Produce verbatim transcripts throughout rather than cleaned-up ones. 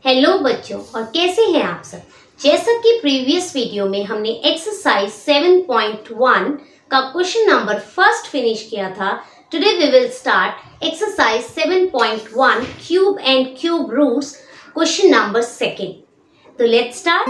Hello बच्चों, और कैसे हैं आप सब। जैसा कि प्रीवियस वीडियो में हमने एक्सरसाइज सेवन पॉइंट वन का क्वेश्चन नंबर फर्स्ट फिनिश किया था, today we will start exercise seven point one cube and cube roots question number second. तो लेट्स स्टार्ट।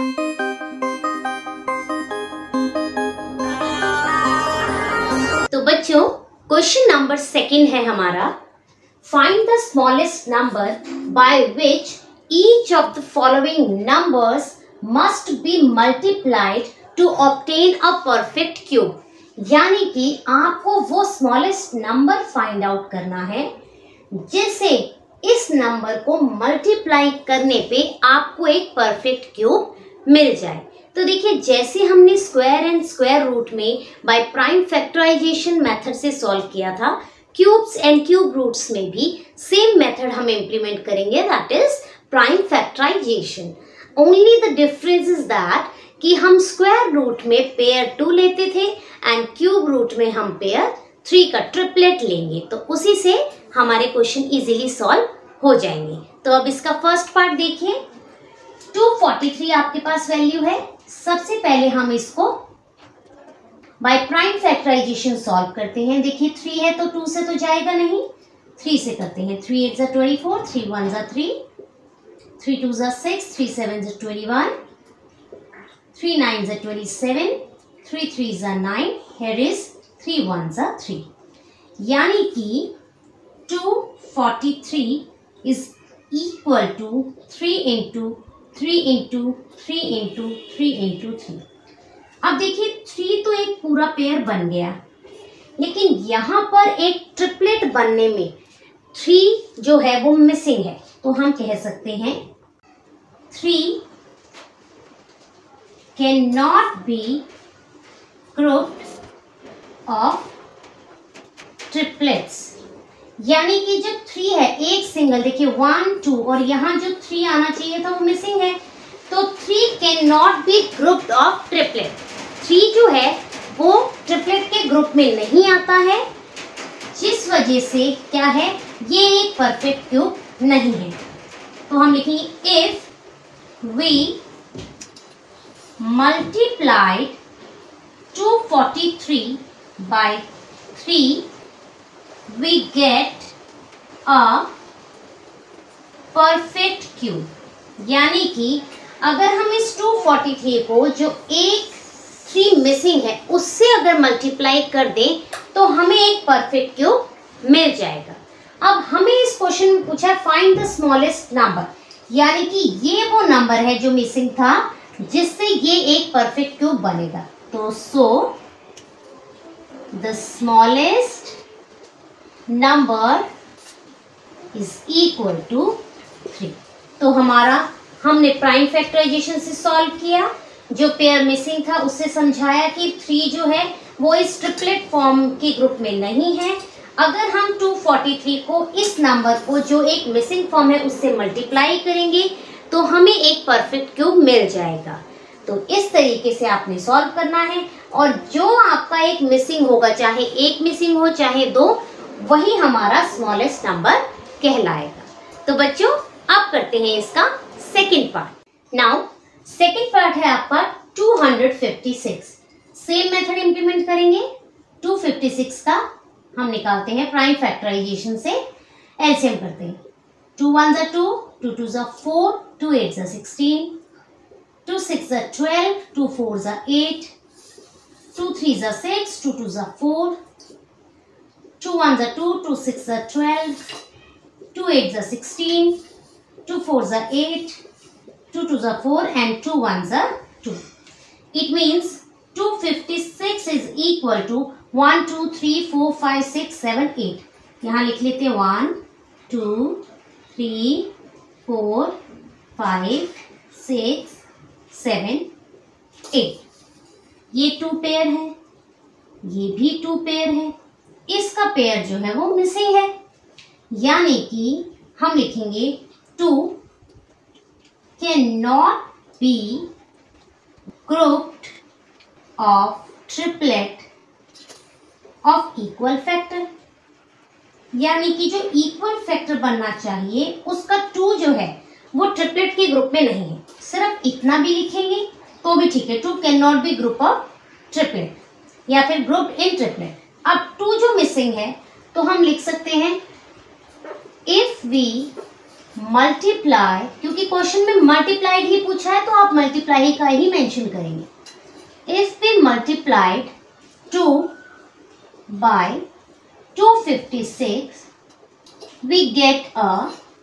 तो बच्चों, क्वेश्चन नंबर सेकेंड है हमारा, find the smallest number by which each of the following numbers must be multiplied to obtain a perfect cube। यानी कि आपको वो smallest number find out करना है जिसे इस नंबर को मल्टीप्लाई करने पे आपको एक परफेक्ट क्यूब मिल जाए। तो देखिए, जैसे हमने स्क्वायर एंड स्क्वायर रूट में बाय प्राइम फैक्टराइजेशन मेथड से सॉल्व किया था, क्यूब्स एंड क्यूब रूट्स में भी सेम मेथड हम इम्प्लीमेंट करेंगे, that is prime factorization. Only the difference is that कि हम स्क्वायर रूट में पेयर टू लेते थे एंड क्यूब रूट में हम पेयर थ्री का ट्रिपलेट लेंगे, तो उसी से हमारे क्वेश्चन इजीली सॉल्व हो जाएंगे। तो अब इसका फर्स्ट पार्ट देखिए, टू फोर्टी थ्री आपके पास वैल्यू है। सबसे पहले हम इसको बाय प्राइम फैक्टराइजेशन सॉल्व करते हैं। देखिए, थ्री है तो टू से तो जाएगा नहीं, थ्री से करते हैं। थ्री एट जा ट्वेंटी फोर, थ्री वन जा थ्री, थ्री टू जा सिक्स, थ्री सेवन जा ट्वेंटी वन, थ्री नाइन जा ट्वेंटी सेवन, थ्री थ्री जा nine, here is three one जा थ्री। यानी कि two forty three is equal to three into three into three into three into three. अब देखिए, three तो एक पूरा पेयर बन गया, लेकिन यहाँ पर एक ट्रिपलेट बनने में थ्री जो है वो मिसिंग है, तो हम कह सकते हैं three can not be grouped of triplets. यानी कि जो थ्री है एक सिंगल, देखिए वन टू, और यहाँ जो थ्री आना चाहिए था वो मिसिंग है, तो three can not be grouped of triplet. Three जो है वो ट्रिपलेट के ग्रुप में नहीं आता है, जिस वजह से क्या है, ये एक परफेक्ट क्यूब नहीं है। तो हम लिखेंगे if we multiplied two forty three by three we get a perfect cube. यानी कि अगर हम इस टू फोर्टी थ्री को जो एक थ्री मिसिंग है उससे अगर मल्टीप्लाई कर दें तो हमें एक परफेक्ट क्यूब मिल जाएगा। अब हमें इस क्वेश्चन में पूछा है फाइंड द स्मॉलेस्ट नंबर, यानी कि ये वो नंबर है जो मिसिंग था जिससे ये एक परफेक्ट क्यूब बनेगा। तो so the smallest number is equal to three. तो हमारा हमने प्राइम फैक्टराइजेशन से सॉल्व किया, जो पेयर मिसिंग था उससे समझाया कि थ्री जो है वो इस ट्रिपलेट फॉर्म के ग्रुप में नहीं है। अगर हम टू फोर्टी थ्री को इस नंबर को जो एक मिसिंग फॉर्म है उससे मल्टीप्लाई करेंगे तो हमें एक परफेक्ट क्यूब मिल जाएगा। तो इस तरीके से आपने सॉल्व करना है, और जो आपका एक मिसिंग होगा, चाहे एक मिसिंग हो चाहे दो, वही हमारा स्मॉलेस्ट नंबर कहलाएगा। तो बच्चों, अब करते हैं इसका second part. Now second part है आपका two fifty six. Same method implement करेंगे। टू फिफ्टी सिक्स का हम निकालते हैं प्राइम फैक्टराइजेशन से, एलसीएम करते हैं। टू वन जा टू, टू टू जा फोर, टू एट जा सिक्सटीन, टू सिक्स जा ट्वेल्व, टू फोर जा एट, टू थ्री जा सिक्स, टू टू जा फोर, टू वन जा टू, टू सिक्स जा ट्वेल्व, टू एट जा सिक्सटीन, टू फोर जा एट, टू टू जा फोर एंड टू वन जा two. It means two fifty six is equal to one two three four five six seven eight. यहाँ लिख लेते हैं one two three four five six seven eight. ये two pair है, ये भी to pair है, इसका पेयर जो है वो मिसिंग है। यानी कि हम लिखेंगे two can not be grouped of triplet of equal factor. यानी कि जो इक्वल फैक्टर बनना चाहिए उसका टू जो है वो ट्रिपलेट के ग्रुप में नहीं है। सिर्फ इतना भी लिखेंगे तो भी ठीक है, two can not be group of triplet या फिर ग्रुप इन ट्रिपलेट। अब टू जो मिसिंग है तो हम लिख सकते हैं इफ वी मल्टीप्लाई, क्योंकि क्वेश्चन में मल्टीप्लाइड ही पूछा है तो आप मल्टीप्लाई का ही मेंशन करेंगे। If we multiplied two by two fifty six we get a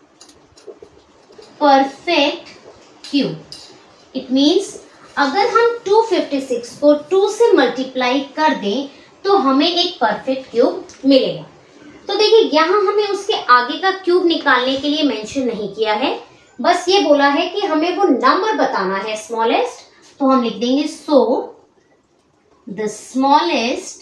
perfect cube. It means अगर हम टू फिफ्टी सिक्स को टू से मल्टीप्लाई कर दें तो हमें एक परफेक्ट क्यूब मिलेगा। तो देखिए यहाँ हमें उसके आगे का क्यूब निकालने के लिए मेंशन नहीं किया है, बस ये बोला है कि हमें वो नंबर बताना है स्मॉलेस्ट, तो हम लिख देंगे so the smallest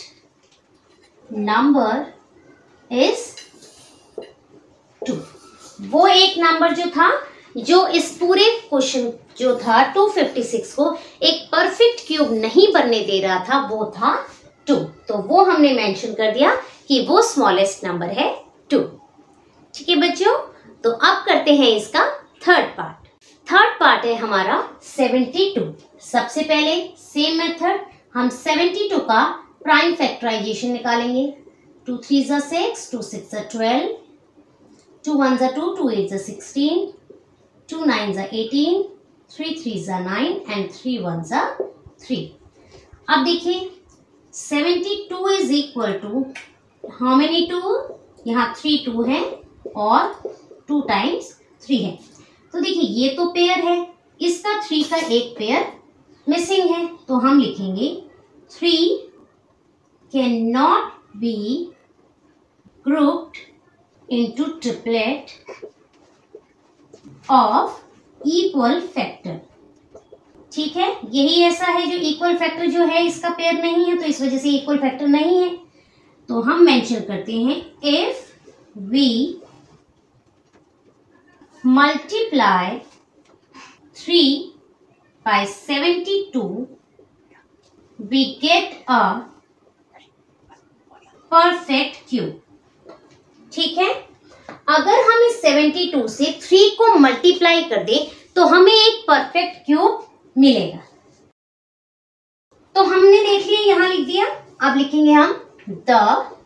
number is two. वो एक नंबर जो था जो इस पूरे क्वेश्चन जो था टू फिफ्टी सिक्स को एक परफेक्ट क्यूब नहीं बनने दे रहा था, वो था टू। तो वो हमने मेंशन कर दिया कि वो स्मॉलेस्ट नंबर है टू। ठीक है बच्चों, तो अब करते हैं इसका थर्ड पार्ट। थर्ड पार्ट है हमारा सेवेंटी टू। सबसे पहले सेम मेथड, हम सेवेंटी टू का प्राइम फैक्टराइजेशन निकालेंगे। टू थ्री जा सिक्स, टू सिक्स जा ट्वेल्व, टू वन जा टू, टू एट जा सिक्सटीन, टू नाइन जा एटीन, थ्री थ्री जा नाइन एंड थ्री वन जा थ्री। अब देखिए seventy two is equal to how many two, यहाँ थ्री टू है और टू टाइम्स थ्री है। तो देखिए ये तो पेयर है, इसका थ्री का एक पेयर मिसिंग है, तो हम लिखेंगे three can not be grouped into triplet of equal factor. ठीक है, यही ऐसा है जो इक्वल फैक्टर जो है इसका पेयर नहीं है, तो इस वजह से इक्वल फैक्टर नहीं है। तो हम मेंशन करते हैं if we multiply three by seventy two we get a perfect cube. ठीक है, अगर हम इस सेवेंटी टू से थ्री को मल्टीप्लाई कर दें तो हमें एक परफेक्ट क्यूब मिलेगा। तो हमने देख लिया, यहां लिख दिया। अब लिखेंगे हम the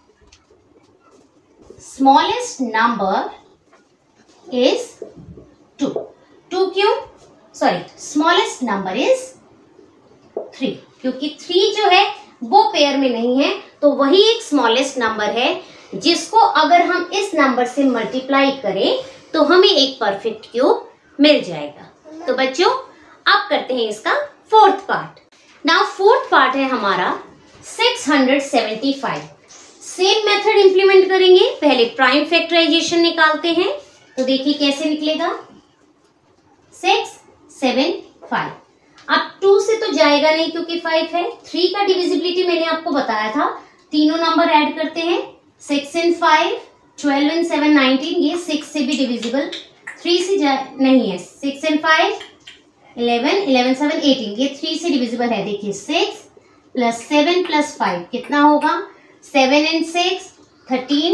smallest number is two. Two क्यों, sorry smallest number is three, क्योंकि थ्री जो है वो पेयर में नहीं है, तो वही एक स्मॉलेस्ट नंबर है जिसको अगर हम इस नंबर से मल्टीप्लाई करें तो हमें एक परफेक्ट क्यूब मिल जाएगा। तो बच्चों अब करते हैं इसका fourth part. Now fourth part है हमारा six hundred seventy five. Same method implement करेंगे, पहले प्राइम फैक्टराइजेशन निकालते हैं। तो देखिए कैसे निकलेगा, सिक्स सेवन फाइव। अब टू से तो जाएगा नहीं क्योंकि फाइव है। थ्री का डिविजिबिलिटी मैंने आपको बताया था, तीनों नंबर ऐड करते हैं, six in five, twelve in seven, nineteen. ये सिक्स से भी डिविजिबल, थ्री से नहीं है। Six in five eleven, eleven seven eighteen, ये थ्री से डिविजिबल है। देखिए six plus seven plus five कितना होगा, seven in six thirteen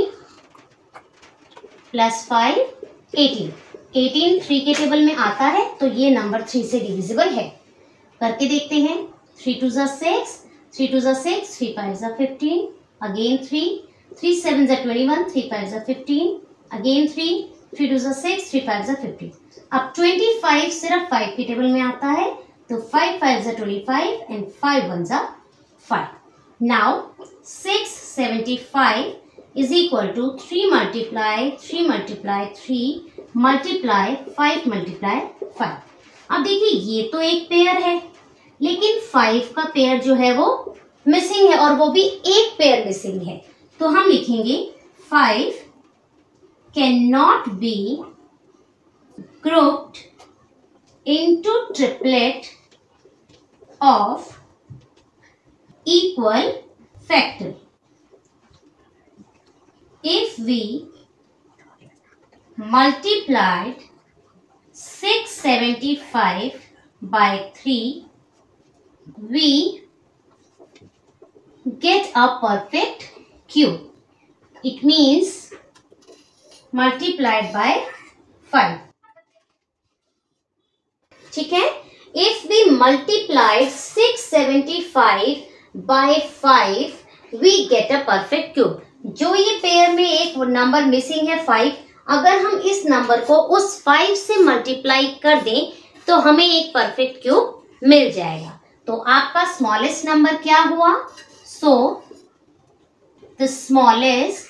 plus five eighteen. Eighteen three के टेबल में आता है तो ये नंबर थ्री से डिविजिबल है। करके देखते हैं, थ्री टू जा सिक्स, थ्री टू जा सिक्स, थ्री फाइव जा fifteen, again three, three seven जा ट्वेंटी वन, थ्री फाइव जा fifteen, again three, three two जा सिक्स, थ्री फाइव जा फिफ्टीन। अब ट्वेंटी फाइव सिर्फ फाइव के टेबल में आता है, तो फाइव फाइव जा twenty five and five one जा five. Now six seventy five is equal to three multiply three multiply three multiply five multiply five. अब देखिए ये तो एक पेयर है, लेकिन फाइव का पेयर जो है वो मिसिंग है, और वो भी एक पेयर मिसिंग है। तो हम लिखेंगे five can not be grouped into triplet of equal factor. If we multiplied six seventy-five by three, we get a perfect cube. It means multiplied by five. ठीक है। If we multiply six seventy five by five we get a perfect cube. जो ये pair में एक number missing है five, अगर हम इस नंबर को उस फाइव से मल्टीप्लाई कर दें तो हमें एक परफेक्ट क्यूब मिल जाएगा। तो आपका स्मॉलेस्ट नंबर क्या हुआ? So the smallest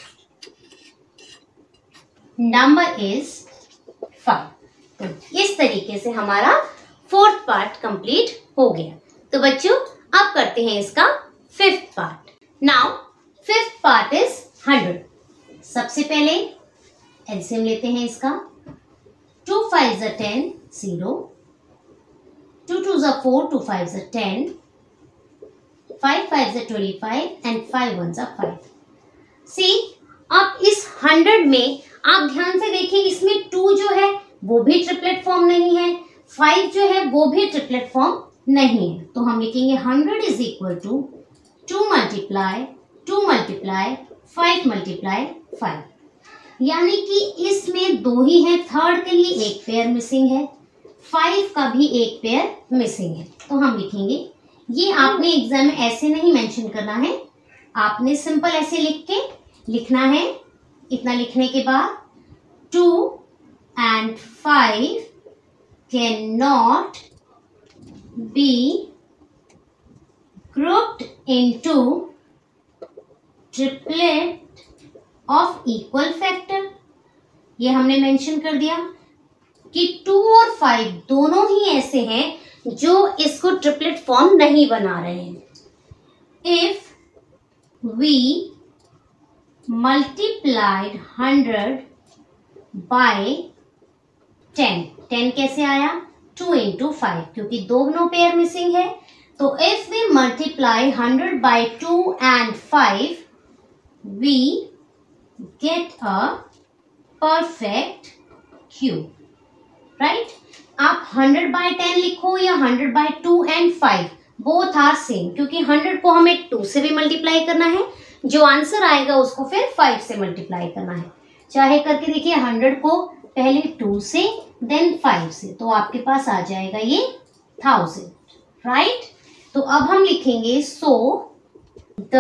number is five. तो इस तरीके से हमारा फोर्थ पार्ट कंप्लीट हो गया। तो बच्चों अब करते हैं इसका fifth part. Now fifth part is hundred. सबसे पहले एलसीएम लेते हैं इसका। टू फाइव ज़ा टेन, जीरो। टू टू ज़ा फोर, टू फाइव ज़ा टेन, फाइव फाइव ज़ा twenty five and five one ज़ा फाइव। सी अब इस हंड्रेड में आप ध्यान से देखिए, इसमें टू जो है वो भी ट्रिपलेट फॉर्म नहीं है, फाइव जो है वो भी ट्रिपलेट फॉर्म नहीं है। तो हम लिखेंगे hundred is equal to two multiply two multiply five multiply five, यानी कि इसमें दो ही है, थर्ड के लिए एक पेयर मिसिंग है, फाइव का भी एक पेयर मिसिंग है। तो हम लिखेंगे, ये आपने एग्जाम में ऐसे नहीं मेंशन करना है, आपने सिंपल ऐसे लिख के लिखना है। इतना लिखने के बाद two and five can not be grouped into triplet of equal factor। ये हमने मेंशन कर दिया कि टू और फाइव दोनों ही ऐसे हैं जो इसको ट्रिपलेट फॉर्म नहीं बना रहे हैं। If we multiplied hundred by ten, ten कैसे आया? टू इंटू फाइव, क्योंकि दोनों पेयर मिसिंग है। तो if we multiply hundred by two and five, we get a perfect cube, right? आप hundred by ten लिखो या hundred by two and five, both are same, क्योंकि hundred को हमें two से भी मल्टीप्लाई करना है, जो आंसर आएगा उसको फिर five से मल्टीप्लाई करना है। चाहे करके देखिए, hundred को पहले two से देन five से, तो आपके पास आ जाएगा ये thousand, right? तो अब हम लिखेंगे so the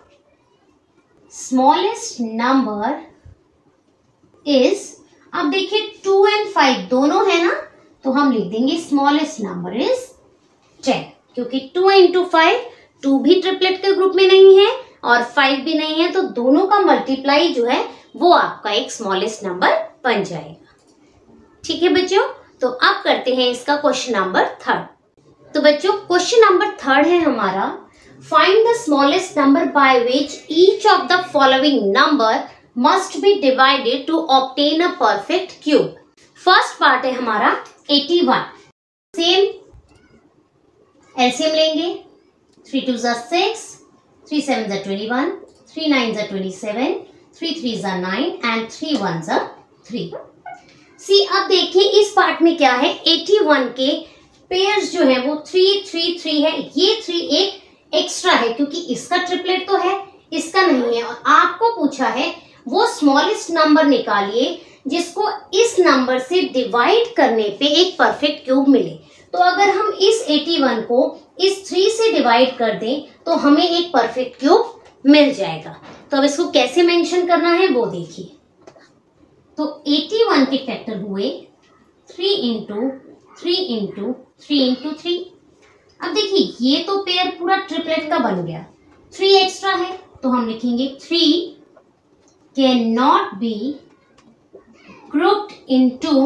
smallest number is, अब देखिए टू एंड फाइव दोनों है ना, तो हम लिख देंगे स्मॉलेस्ट नंबर इज टेन, क्योंकि टू इंटू फाइव, टू भी ट्रिपलेट के ग्रुप में नहीं है और फाइव भी नहीं है, तो दोनों का मल्टीप्लाई जो है वो आपका एक स्मॉलेस्ट नंबर बन जाएगा। ठीक है बच्चों, तो अब करते हैं इसका क्वेश्चन नंबर थर्ड। तो बच्चों क्वेश्चन नंबर थर्ड है हमारा, find the smallest number by which each of the following number must be divided to obtain a perfect cube. First part है हमारा एटी वन। सेम एलसीएम लेंगे, three two ज़ा six, three seven ज़ा twenty one, three nine ज़ा twenty seven, three three ज़ा nine and three one ज़ा three. See अब देखिए इस पार्ट में क्या है, एटी वन के पेयर्स जो है वो थ्री थ्री थ्री है, ये थ्री एक एक्स्ट्रा है क्योंकि इसका ट्रिपलेट तो है, इसका नहीं है। और आपको पूछा है वो स्मॉलेस्ट नंबर निकालिए जिसको इस नंबर से डिवाइड करने पे एक परफेक्ट क्यूब मिले। तो अगर हम इस एटी वन को इस थ्री से डिवाइड कर दें तो हमें एक परफेक्ट क्यूब मिल जाएगा। तो अब इसको कैसे मेंशन करना है वो देखिए। तो एटी वन के फैक्टर हुए three into three into three into three. अब देखिए ये तो पेयर पूरा ट्रिपलेट का बन गया, थ्री एक्स्ट्रा है तो हम लिखेंगे three can not be grouped into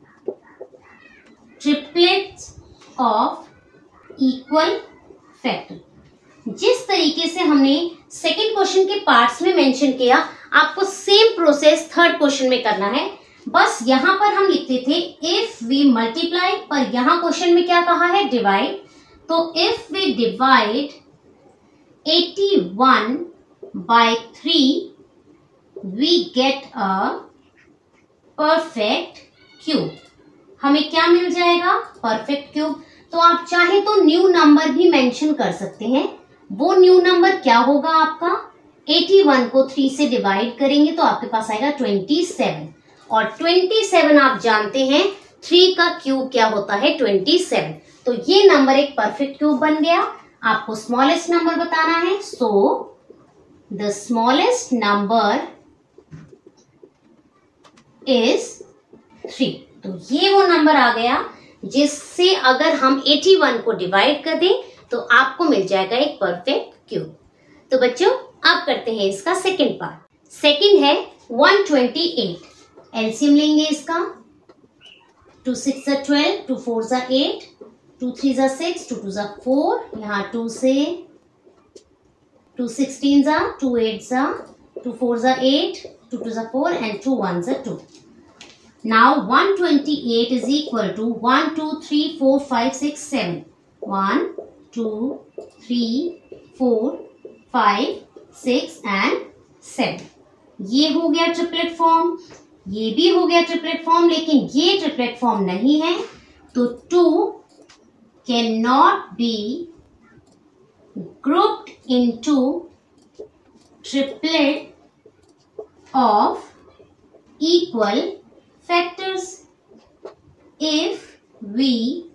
triplets of equal factor. जिस तरीके से हमने सेकेंड क्वेश्चन के पार्ट्स में मेंशन किया, आपको सेम प्रोसेस थर्ड क्वेश्चन में करना है। बस यहां पर हम लिखते थे इफ वी मल्टीप्लाई, पर यहां क्वेश्चन में क्या कहा है, डिवाइड। तो if we divide eighty one by three we get a perfect cube. हमें क्या मिल जाएगा, परफेक्ट क्यूब। तो आप चाहे तो न्यू नंबर भी मेंशन कर सकते हैं। वो न्यू नंबर क्या होगा आपका, एटी वन को थ्री से डिवाइड करेंगे तो आपके पास आएगा ट्वेंटी सेवन, और ट्वेंटी सेवन आप जानते हैं थ्री का क्यूब क्या होता है ट्वेंटी सेवन। तो ये नंबर एक परफेक्ट क्यूब बन गया। आपको स्मॉलेस्ट नंबर बताना है, so the smallest number is three. तो ये वो नंबर आ गया जिससे अगर हम इक्यासी को डिवाइड कर दें तो आपको मिल जाएगा एक परफेक्ट क्यूब। तो बच्चों अब करते हैं इसका सेकंड पार्ट। सेकंड है वन ट्वेंटी एट। एलसीएम लेंगे इसका, टू सिक्स जा ट्वेल्व, टू फोर जा एट, टू थ्री जा सिक्स, टू टू जा फोर, यहाँ टू से टू सिक्सटीन जा, टू एट जा, टू फोर जा एट, टू टू जा फोर एंड टू वन जा two. Now one twenty-eight is equal to one, two, three, four, five, six, seven. one, two, three, four, five, six and seven. ये हो गया triplet form, ये भी हो गया triplet form, लेकिन ये ट्रिपलेट फॉर्म नहीं है, तो two can not be grouped into triplet of equal factors. If we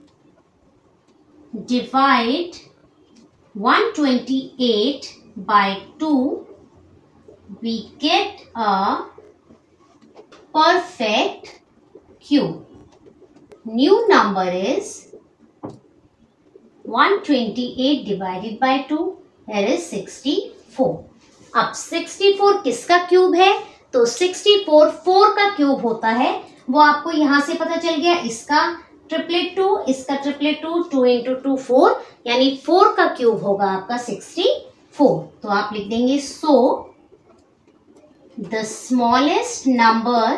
divide one twenty-eight by two, we get a perfect cube. New number is one twenty-eight divided by two, that is sixty-four. अब sixty-four किसका cube है? तो चौंसठ four का cube होता है, वो आपको यहां से पता चल गया। इसका ट्रिपलेट टू, इसका triplet two, two into two four, यानी फोर का क्यूब होगा आपका सिक्सटी फोर। तो आप लिख देंगे so the smallest number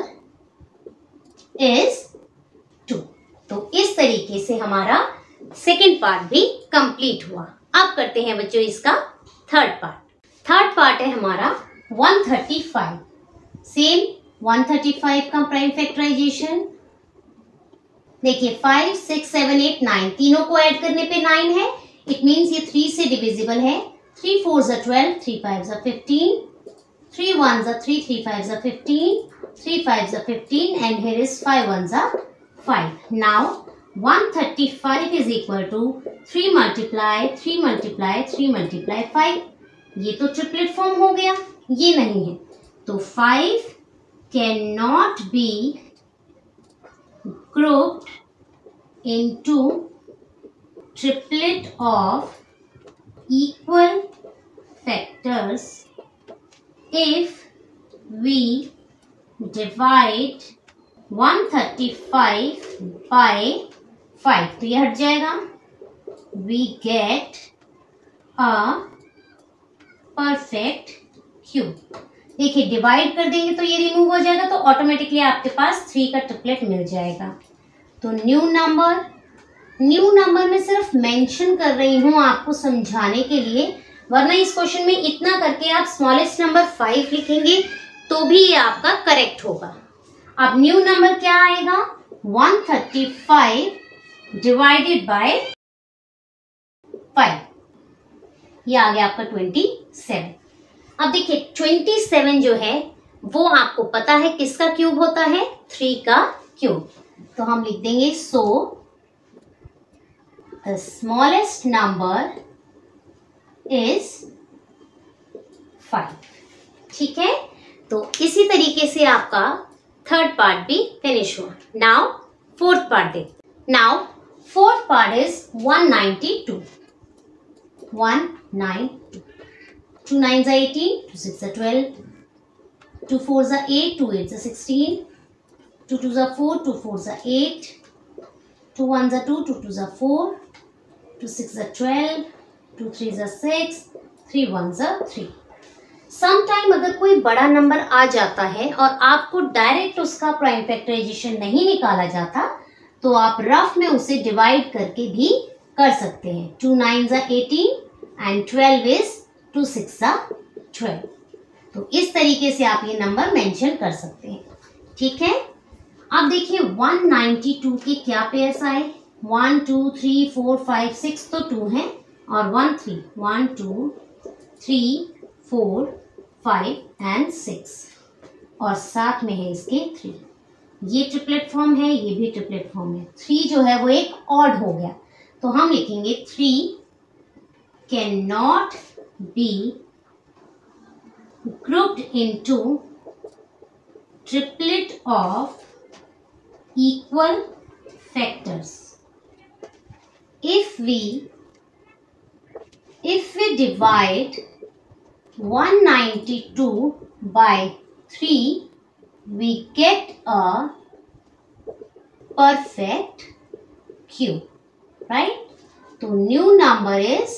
is two. तो इस तरीके से हमारा सेकेंड पार्ट भी कंप्लीट हुआ। अब करते हैं बच्चों इसका थर्ड पार्ट। थर्ड पार्ट है हमारा one thirty five. Same one thirty five का प्राइम फैक्टराइजेशन। देखिए five, six, seven, eight, nine, तीनों को ऐड करने पे नाइन है। इट मींस ये थ्री से डिविजिबल है। थ्री फोर जा ट्वेल्व, थ्री फाइव जा फिफ्टीन, थ्री वन जा थ्री, थ्री फाइव जा फिफ्टीन, थ्री फाइव जा fifteen and here is five one जा five. Now one thirty five is equal to three multiply three multiply three multiply five. ये तो triplet form हो गया, ये नहीं है, तो five can not be grouped into triplet of equal factors if we divide one thirty-five by five. तो ये हट जाएगा, we get a perfect cube. देखिए डिवाइड कर देंगे तो ये रिमूव हो जाएगा, तो ऑटोमेटिकली आपके पास थ्री का ट्रिपलेट मिल जाएगा। तो न्यू नंबर, न्यू नंबर में सिर्फ मेंशन कर रही हूं आपको समझाने के लिए, वरना इस क्वेश्चन में इतना करके आप स्मॉलेस्ट नंबर फाइव लिखेंगे तो भी ये आपका करेक्ट होगा। अब न्यू नंबर क्या आएगा? One thirty five divided by five, ये आ गया आपका ट्वेंटी सेवन। अब देखिए ट्वेंटी सेवन जो है वो आपको पता है किसका क्यूब होता है? थ्री का क्यूब। तो हम लिख देंगे so the smallest number is five. ठीक है, तो इसी तरीके से आपका थर्ड पार्ट भी फिनिश हुआ। नाउ फोर्थ पार्ट दे। Now fourth part is one ninety two. One nine two, two nines are eighteen, two six are twelve, two fours are eight, two eights are sixteen, two twos are four, two fours are eight, two ones are two, two twos are four, two six are twelve, two threes are six, three ones are three. Sometime अगर कोई बड़ा number आ जाता है और आपको direct उसका prime factorisation नहीं निकाला जाता, तो आप रफ में उसे डिवाइड करके भी कर सकते हैं। Two nines are eighteen and twelve is two six जा ट्वेल्व। तो इस तरीके से आप ये नंबर मेंशन कर सकते हैं। ठीक है, अब देखिए वन नाइंटी टू के क्या पेयर्स आए? One two three four five six तो टू है, और one three, one two three four five and six, और साथ में है इसके थ्री। ये ट्रिपलेट फॉर्म है, ये भी ट्रिपलेट फॉर्म है। थ्री जो है वो एक ऑड हो गया, तो हम लिखेंगे three can not be grouped into triplet of equal factors. If we if we divide one ninety-two by three, we get a perfect cube, right? तो new number is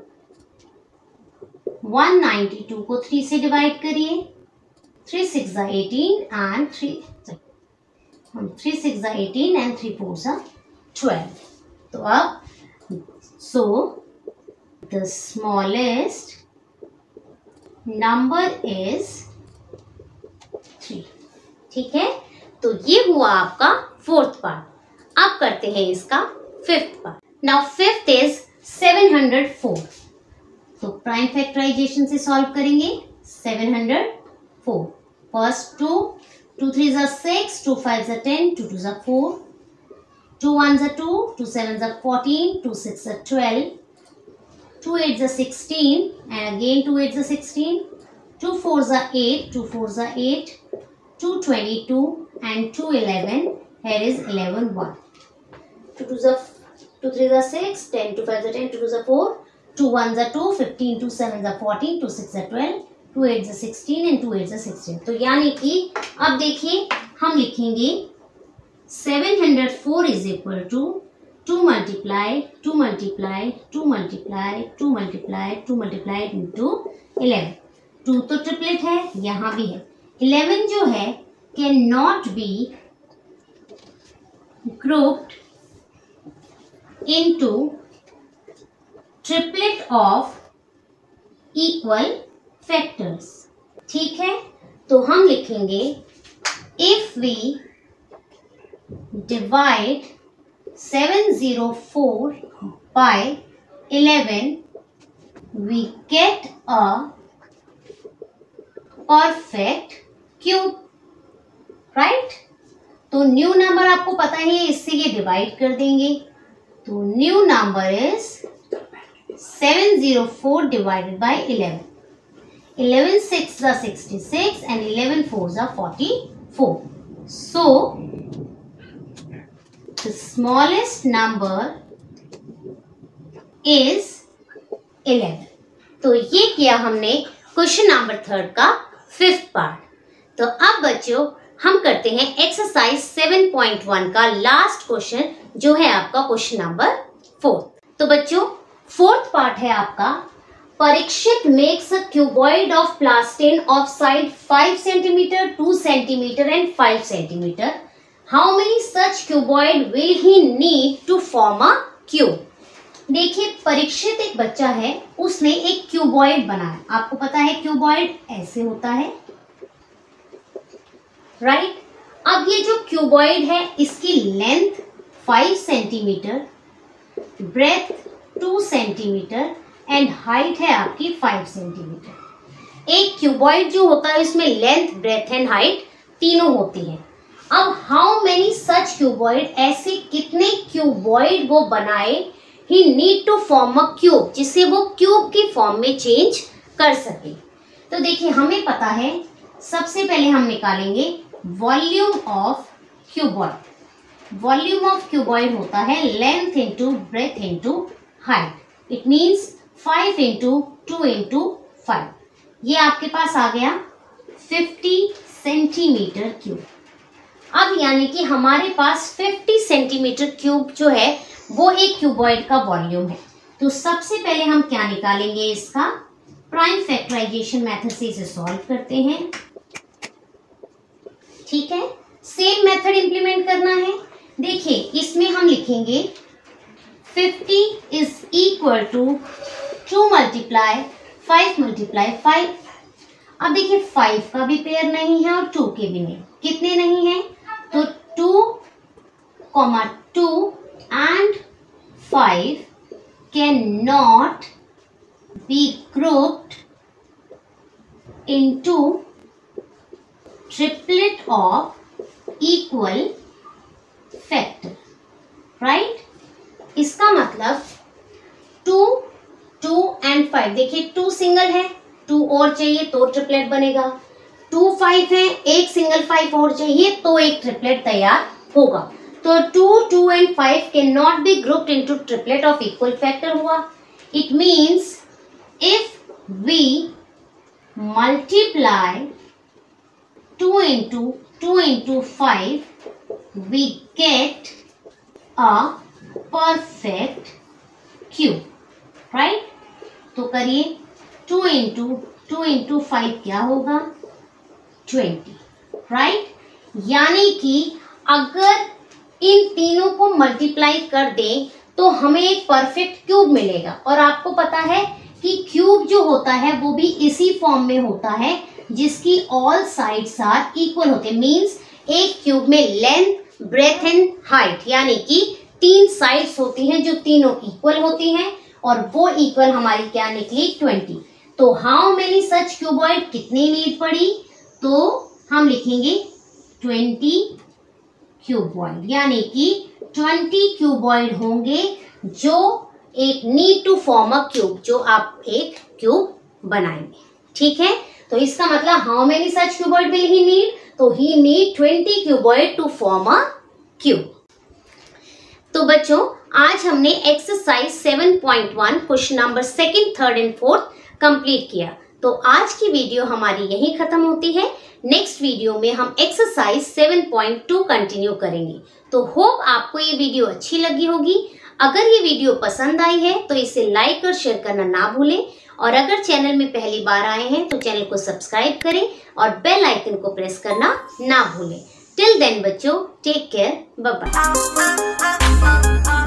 one ninety-two को three से divide करिए, three six are eighteen and three three six eighteen and three four twelve. तो अब so the smallest number is three. ठीक है, तो ये हुआ आपका फोर्थ पार्ट। अब करते हैं इसका fifth part. Now fifth is seven hundred four. तो प्राइम फैक्टराइजेशन से सॉल्व करेंगे। Seven hundred four, first two, two threes are six, two fives are ten, two twos are four, two ones are two, two sevens are fourteen, two sixes are twelve, two eights are sixteen, and again two eights are sixteen, two fours are eight, two fours are eight, two twenty-two, and two eleven. Here is eleven one. Two twos are two threes are six, ten, two fives are ten, two twos are four, two ones are two, fifteen, two sevens are fourteen, two sixes are twelve. Two eight जा sixteen and two eight जा sixteen. तो यानी कि अब देखिए हम लिखेंगे seven hundred four is equal to two multiply two multiply two multiply two multiply two multiply into eleven. Two तो ट्रिपलेट है, यहाँ भी है। इलेवन जो है can not be grouped into triplet of equal factors. ठीक है, तो हम लिखेंगे if we divide seven zero four by eleven we get a perfect cube, right? तो न्यू नंबर आपको पता है, इससे ये डिवाइड कर देंगे। तो new number is seven zero four divided by eleven. eleven six are sixty-six and eleven fours are forty-four. So the smallest number is eleven. तो ये किया हमने क्वेश्चन नंबर थर्ड का फिफ्थ पार्ट। तो अब बच्चों हम करते हैं एक्सरसाइज सेवन पॉइंट वन का लास्ट क्वेश्चन, जो है आपका क्वेश्चन नंबर फोर्थ। तो बच्चों फोर्थ पार्ट है आपका, Parikshit makes a cuboid of plastine of side five centimeter, two centimeter and five centimeter. How many such cuboid will he need to form a cube? देखिए परीक्षित एक बच्चा है, उसने एक क्यूबॉइड बनाया। आपको पता है क्यूबॉइड ऐसे होता है, राइट right? अब ये जो क्यूबॉइड है इसकी length five centimetre, breadth two centimetre and height है आपकी फाइव सेंटीमीटर। एक क्यूबॉइड जो होता है इसमें लेंथ, ब्रेथ एंड हाइट तीनों होती है। अब हाउ मेनी सच क्यूबॉइड, ऐसे कितने क्यूबॉइड वो बनाए he need to form a cube, जिसे वो क्यूब की फॉर्म में चेंज कर सके। तो देखिए हमें पता है, सबसे पहले हम निकालेंगे volume of cuboid. Volume of cuboid होता है length into breadth into height. It means five into two into five, ये आपके पास आ गया फिफ्टी सेंटीमीटर क्यूब। अब यानी कि हमारे पास फिफ्टी सेंटीमीटर क्यूब जो है वो एक क्यूबॉइड का वॉल्यूम है। तो सबसे पहले हम क्या निकालेंगे, इसका प्राइम फैक्टराइजेशन मेथड से इसे सॉल्व करते हैं। ठीक है, सेम मेथड इंप्लीमेंट करना है। देखिए इसमें हम लिखेंगे fifty is equal to two multiply five multiply five. अब देखिए फाइव का भी पेयर नहीं है और टू के भी नहीं। कितने नहीं है, तो two comma two and five can not be grouped into triplet of equal factor, right. इसका मतलब टू, टू एंड फाइव, देखिए टू सिंगल है, टू और चाहिए तो ट्रिपलेट बनेगा, टू फाइव है, एक सिंगल फाइव और चाहिए तो एक ट्रिपलेट तैयार होगा। तो two, two and five can not be grouped into triplet of equal factor हुआ। It means if we multiply two into two into five we get a perfect cube, right. तो करिए, two into two into five क्या होगा, twenty, right. यानी कि अगर इन तीनों को मल्टीप्लाई कर दें तो हमें एक परफेक्ट क्यूब मिलेगा। और आपको पता है कि क्यूब जो होता है वो भी इसी फॉर्म में होता है जिसकी ऑल साइड्स आर इक्वल होते हैं। मींस एक क्यूब में लेंथ, ब्रेथ एंड हाइट यानी कि तीन साइड्स होती हैं जो तीनों इक्वल होती हैं, और वो इक्वल हमारी क्या निकली, ट्वेंटी। तो हाउ मेनी सच क्यूबॉइड, कितनी नीड पड़ी, तो हम लिखेंगे ट्वेंटी क्यूबॉइड, यानी कि ट्वेंटी क्यूबॉइड होंगे जो एक need to form a cube, जो आप एक क्यूब बनाएंगे, ठीक है। तो इसका मतलब how many such cuboid will he need, तो he need twenty cuboid to form a cube. तो बच्चों, आज हमने exercise seven point one question number second, third and fourth complete किया। तो आज की वीडियो हमारी यहीं खत्म होती है। नेक्स्ट वीडियो में हम exercise seven point two continue करेंगे। तो होप आपको ये वीडियो अच्छी लगी होगी। अगर ये वीडियो पसंद आई है तो इसे लाइक और शेयर करना ना भूलें, और अगर चैनल में पहली बार आए हैं तो चैनल को सब्सक्राइब करें और बेल आइकन को प्रेस करना ना भूलें। टिल देन बच्चों, टेक केयर, बाय बाय।